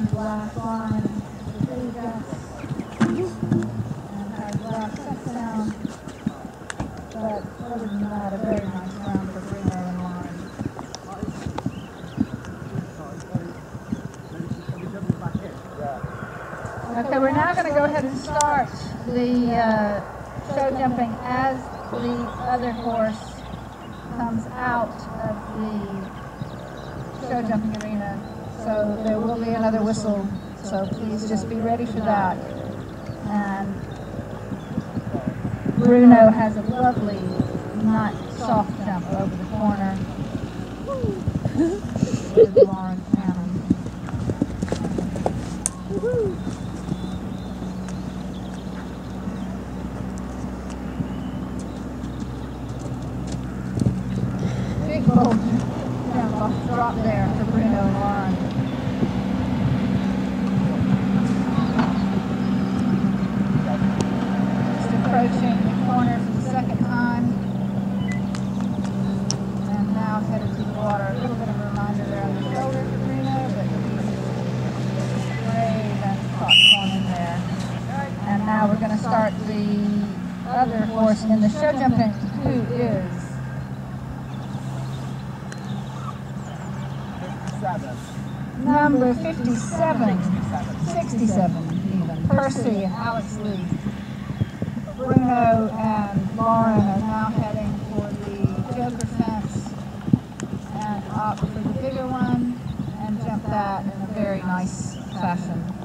around the last line, the three jumps, and had the last set down. But other than that, a very nice round for Bruno and Lauren. Okay, we're now going to go ahead and start the show jumping as the other horse comes out of the show jumping arena. So there will be another whistle, so please just be ready for that. And Bruno has a lovely, not soft jump over the corner with Lauren Cannon. Big bold jump off the drop there for Bruno and Lauren. Just approaching the corner for the second time. And now headed to the water. A little bit of a reminder there on the shoulder for Bruno, but he's brave and caught one in there. And now we're going to start the other horse in the show jumping, who is number 57, 67 even, Percy and Alex Lee. Bruno and Lauren are now heading for the Joker fence and opt for the bigger one and jump that in a very nice fashion.